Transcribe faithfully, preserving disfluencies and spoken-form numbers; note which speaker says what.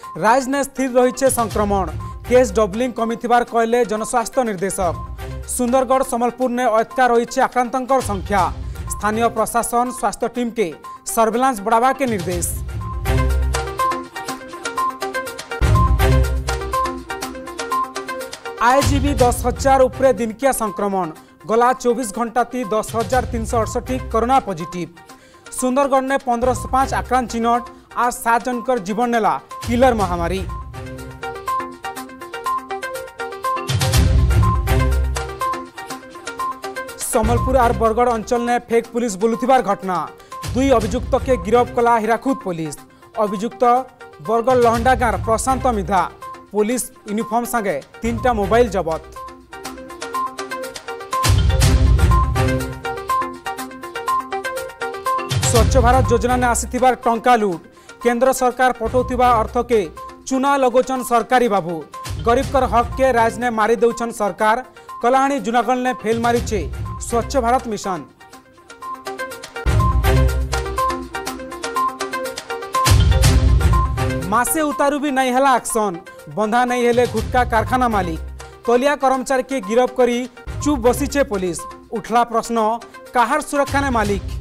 Speaker 1: राजने स्थिर रही संक्रमण केस डबलिंग कमिथिबार कहले जनस्वास्थ्य निर्देशक। सुंदरगढ़ सम्बलपुर ने अटका रही आक्रांतों संख्या। स्थानीय प्रशासन स्वास्थ्य टीम के सर्वेलांस बढ़ावा के निर्देश। आईजीबी दस हजार उपरे दिनकिया संक्रमण गला चौबीस घंटा ती दस हजार तीन सौ अड़सठी कोरोना पॉजिटिव। सुंदरगढ़ ने पंद्रह सौ पांच आक्रांत चिन्हट आज सात जनकर जीवन नेला किलर महामारी। सम्बलपुर और बरगढ़ अंचल ने फेक पुलिस बुलुथिबार घटना। दुई अभियुक्त के गिरफ्त कला हिराकुद पुलिस। अभियुक्त बरगढ़ लहंडा गाँव प्रशांत मिधा। पुलिस यूनिफॉर्म संगे तीन टा मोबाइल जबत। स्वच्छ भारत योजना ने आसीथिबार टंका लूट। केंद्र सरकार पठाउथिबा अर्थ के चुना लगोचन सरकारी बाबू। गरीब कर हक के राज ने मारी देउछन सरकार। कलाहाणी जूनागढ़ ने फेल मारिछे स्वच्छ भारत मिशन। मासे उतारू भी नहीं हला एक्शन। बंधा नहीं हेले गुटका कारखाना मालिक। तलिया कर्मचारी के गिरफ्त करी चुप बसीचे पुलिस। उठला प्रश्न काहार सुरक्षा ने मालिक।